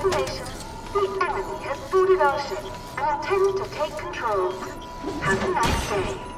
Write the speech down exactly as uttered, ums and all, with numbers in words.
information, the enemy has boarded our ship and intends to take control. Have a nice day.